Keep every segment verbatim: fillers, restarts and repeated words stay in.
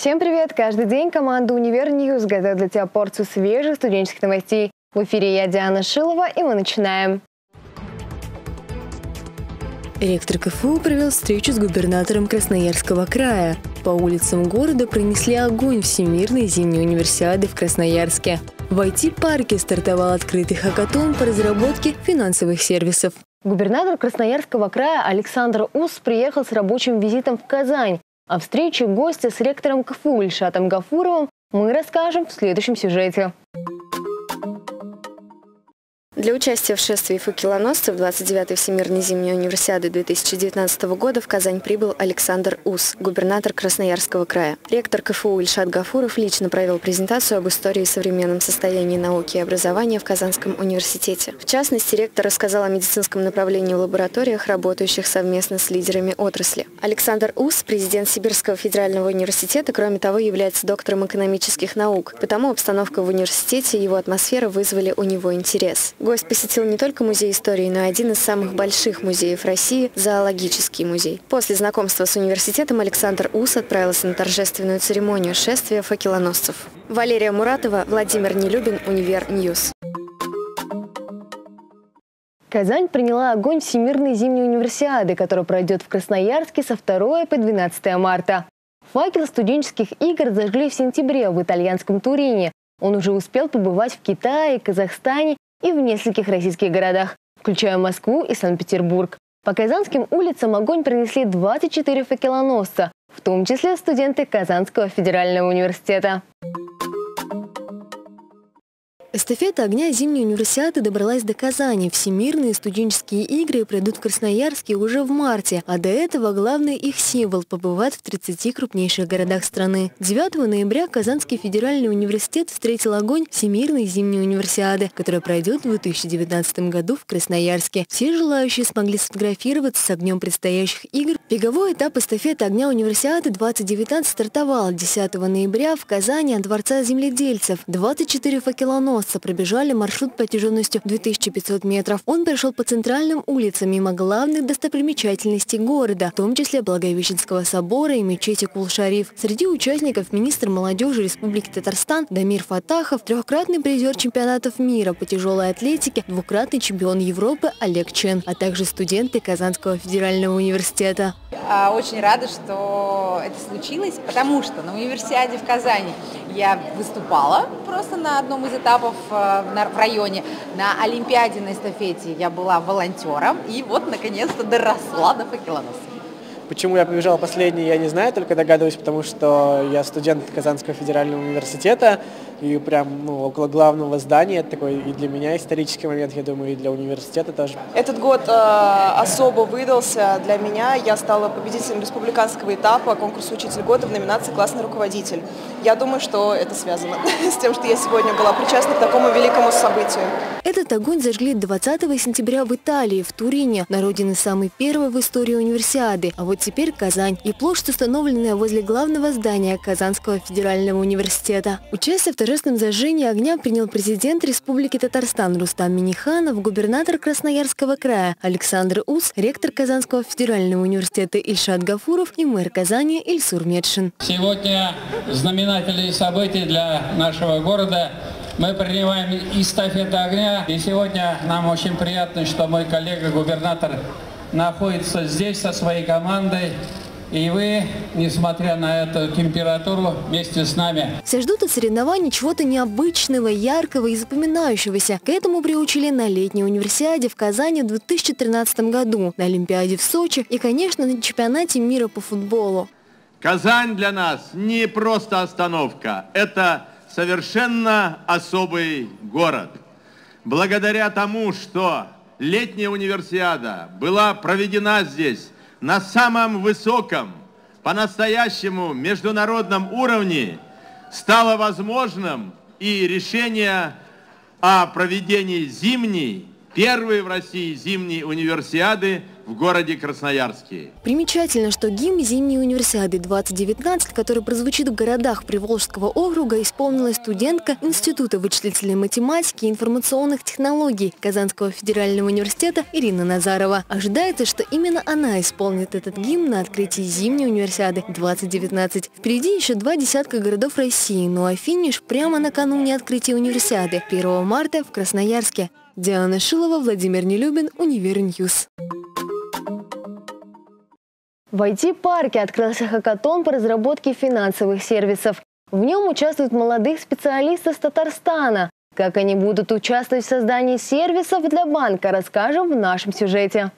Всем привет! Каждый день команда Универньюз готовит для тебя порцию свежих студенческих новостей. В эфире я, Диана Шилова, и мы начинаем. Ректор КФУ провел встречу с губернатором Красноярского края. По улицам города пронесли огонь Всемирной зимней универсиады в Красноярске. В ай ти-парке стартовал открытый хакатон по разработке финансовых сервисов. Губернатор Красноярского края Александр Ус приехал с рабочим визитом в Казань. О встрече гостя с ректором КФУ Ильшатом Гафуровым мы расскажем в следующем сюжете. Для участия в шествии факелоносцев двадцать девятой Всемирной зимней универсиады две тысячи девятнадцатого года в Казань прибыл Александр Ус, губернатор Красноярского края. Ректор КФУ Ильшат Гафуров лично провел презентацию об истории и современном состоянии науки и образования в Казанском университете. В частности, ректор рассказал о медицинском направлении в лабораториях, работающих совместно с лидерами отрасли. Александр Ус, президент Сибирского федерального университета, кроме того, является доктором экономических наук, потому обстановка в университете и его атмосфера вызвали у него интерес. Гость посетил не только музей истории, но и один из самых больших музеев России – зоологический музей. После знакомства с университетом Александр Ус отправился на торжественную церемонию шествия факелоносцев. Валерия Муратова, Владимир Нелюбин, Универньюз. Казань приняла огонь Всемирной зимней универсиады, которая пройдет в Красноярске со второго по двенадцатое марта. Факел студенческих игр зажгли в сентябре в итальянском Турине. Он уже успел побывать в Китае, Казахстане и в нескольких российских городах, включая Москву и Санкт-Петербург. По казанским улицам огонь принесли двадцать четыре факелоносца, в том числе студенты Казанского федерального университета. Эстафета огня зимней универсиады добралась до Казани. Всемирные студенческие игры пройдут в Красноярске уже в марте, а до этого главный их символ побывает в тридцати крупнейших городах страны. девятого ноября Казанский федеральный университет встретил огонь Всемирной зимней универсиады, которая пройдет в две тысячи девятнадцатом году в Красноярске. Все желающие смогли сфотографироваться с огнем предстоящих игр. Беговой этап эстафеты огня универсиады двадцать девятнадцать стартовал десятого ноября в Казани от Дворца земледельцев. двадцать четыре факелоносца пробежали маршрут протяженностью две тысячи пятьсот метров. Он прошел по центральным улицам мимо главных достопримечательностей города, в том числе Благовещенского собора и мечети Кул-Шариф. Среди участников министр молодежи Республики Татарстан Дамир Фатахов, трехкратный призер чемпионатов мира по тяжелой атлетике, двукратный чемпион Европы Олег Чен, а также студенты Казанского федерального университета. Очень рада, что это случилось, потому что на универсиаде в Казани я выступала просто на одном из этапов в районе. На Олимпиаде на эстафете я была волонтером и вот наконец-то доросла до факелоносца. Почему я побежал последний, я не знаю, только догадываюсь, потому что я студент Казанского федерального университета, и прям ну, около главного здания. Это такой и для меня исторический момент, я думаю, и для университета тоже. Этот год э, особо выдался для меня. Я стала победителем республиканского этапа конкурса «Учитель года» в номинации «Классный руководитель». Я думаю, что это связано с тем, что я сегодня была причастна к такому великому событию. Этот огонь зажгли двадцатого сентября в Италии, в Турине, на родине самой первой в истории универсиады. А вот теперь Казань и площадь, установленная возле главного здания Казанского федерального университета. Участие в торжественном зажжении огня принял президент Республики Татарстан Рустам Минниханов, губернатор Красноярского края Александр Ус, ректор Казанского федерального университета Ильшат Гафуров и мэр Казани Ильсур Медшин. Сегодня знаменательные события для нашего города. Мы принимаем эстафету огня, и сегодня нам очень приятно, что мой коллега-губернатор находится здесь со своей командой. И вы, несмотря на эту температуру, вместе с нами. Все ждут от соревнований чего-то необычного, яркого и запоминающегося. К этому приучили на летней универсиаде в Казани в две тысячи тринадцатом году, на Олимпиаде в Сочи и, конечно, на чемпионате мира по футболу. Казань для нас не просто остановка, это совершенно особый город. Благодаря тому, что летняя универсиада была проведена здесь на самом высоком, по-настоящему международном уровне, стало возможным и решение о проведении зимней, первой в России зимней универсиады в городе Красноярске. Примечательно, что гимн зимней универсиады двадцать девятнадцать, который прозвучит в городах Приволжского округа, исполнила студентка Института вычислительной математики и информационных технологий Казанского федерального университета Ирина Назарова. Ожидается, что именно она исполнит этот гимн на открытии зимней универсиады двадцать девятнадцать. Впереди еще два десятка городов России, ну а финиш прямо накануне открытия универсиады первого марта в Красноярске. Диана Шилова, Владимир Нелюбин, Универньюз. В ай ти-парке открылся хакатон по разработке финансовых сервисов. В нем участвуют молодых специалистов с Татарстана. Как они будут участвовать в создании сервисов для банка, расскажем в нашем сюжете.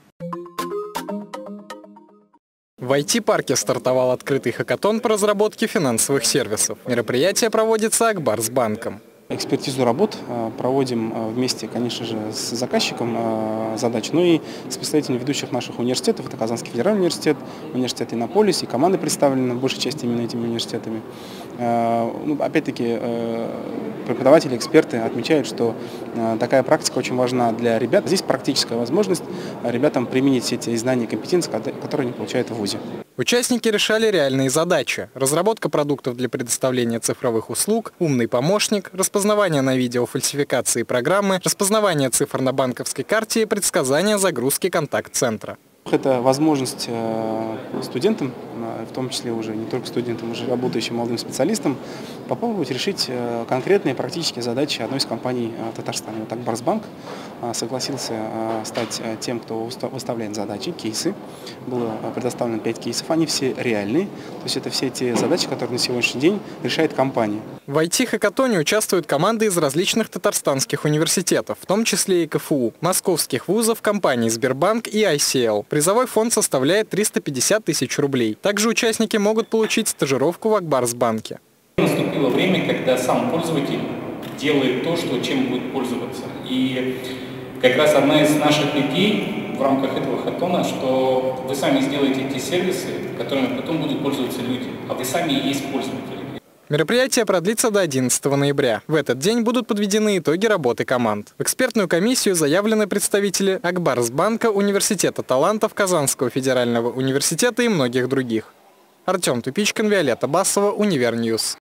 В ай ти-парке стартовал открытый хакатон по разработке финансовых сервисов. Мероприятие проводится Акбарсбанком. Экспертизу работ проводим вместе, конечно же, с заказчиком задач, но и с представителями ведущих наших университетов. Это Казанский федеральный университет, университет Иннополис, и команды представлены в большей части именно этими университетами. Ну, опять-таки, преподаватели, эксперты отмечают, что такая практика очень важна для ребят. Здесь практическая возможность ребятам применить все те знания и компетенции, которые они получают в вузе. Участники решали реальные задачи. Разработка продуктов для предоставления цифровых услуг, умный помощник, распознавание на видео фальсификации программы, распознавание цифр на банковской карте и предсказание загрузки контакт-центра. Это возможность студентам, в том числе уже не только студентам, уже работающим молодым специалистам, попробовать решить конкретные практические задачи одной из компаний Татарстана. Вот Акбарсбанк согласился стать тем, кто выставляет задачи, кейсы. Было предоставлено пять кейсов, они все реальные. То есть это все те задачи, которые на сегодняшний день решает компания. В ай ти-хакатоне участвуют команды из различных татарстанских университетов, в том числе и ка эф у, московских вузов, компаний Сбербанк и ай си эл. Призовой фонд составляет триста пятьдесят тысяч рублей. Также участники могут получить стажировку в Акбарсбанке. Наступило время, когда сам пользователь делает то, что, чем будет пользоваться. И как раз одна из наших идей в рамках этого хакатона, что вы сами сделаете те сервисы, которыми потом будут пользоваться люди, а вы сами и есть пользователи. Мероприятие продлится до одиннадцатого ноября. В этот день будут подведены итоги работы команд. В экспертную комиссию заявлены представители Акбарсбанка, Университета талантов, Казанского федерального университета и многих других. Артем Тупичкин, Виолетта Басова, Универньюз.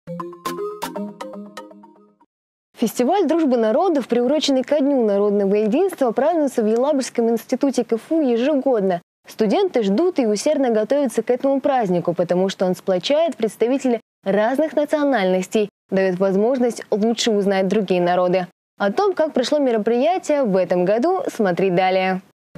Фестиваль дружбы народов, приуроченный ко Дню народного единства, празднуется в Елабужском институте ка эф у ежегодно. Студенты ждут и усердно готовятся к этому празднику, потому что он сплочает представителей разных национальностей, дает возможность лучше узнать другие народы. О том, как прошло мероприятие в этом году, смотри далее.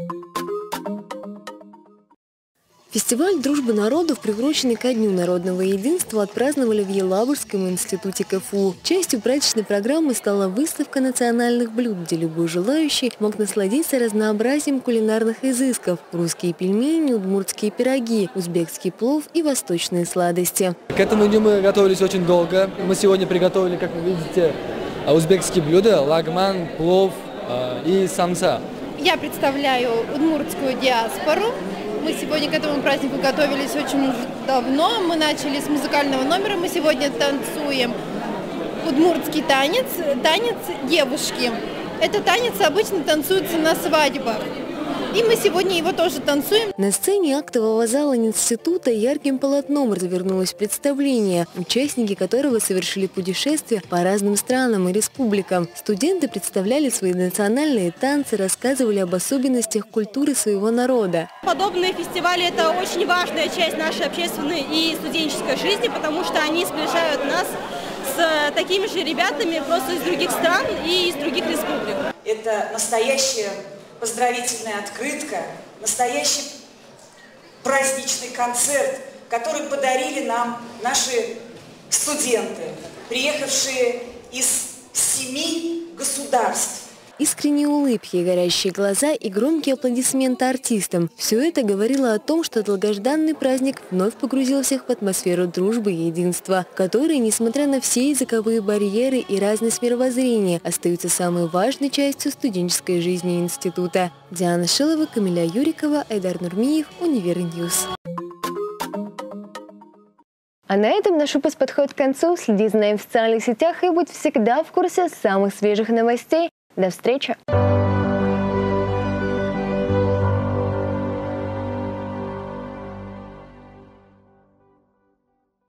Фестиваль дружбы народов, приуроченный ко Дню народного единства, отпраздновали в Елабужском институте ка эф у. Частью праздничной программы стала выставка национальных блюд, где любой желающий мог насладиться разнообразием кулинарных изысков: русские пельмени, удмуртские пироги, узбекский плов и восточные сладости. К этому дню мы готовились очень долго. Мы сегодня приготовили, как вы видите, узбекские блюда: лагман, плов и самса. Я представляю удмуртскую диаспору. Мы сегодня к этому празднику готовились очень давно. Мы начали с музыкального номера. Мы сегодня танцуем удмуртский танец, танец девушки. Этот танец обычно танцуется на свадьбах. И мы сегодня его тоже танцуем. На сцене актового зала института ярким полотном развернулось представление, участники которого совершили путешествие по разным странам и республикам. Студенты представляли свои национальные танцы, рассказывали об особенностях культуры своего народа. Подобные фестивали – это очень важная часть нашей общественной и студенческой жизни, потому что они сближают нас с такими же ребятами просто из других стран и из других республик. Это настоящая поздравительная открытка, настоящий праздничный концерт, который подарили нам наши студенты, приехавшие из семи государств. Искренние улыбки, горящие глаза и громкие аплодисменты артистам – все это говорило о том, что долгожданный праздник вновь погрузил всех в атмосферу дружбы и единства, которые, несмотря на все языковые барьеры и разность мировоззрения, остаются самой важной частью студенческой жизни института. Диана Шилова, Камиля Юрикова, Айдар Нурмиев, Универньюз. А на этом наш выпуск подходит к концу. Следи за нами в социальных сетях и будь всегда в курсе самых свежих новостей. До встречи!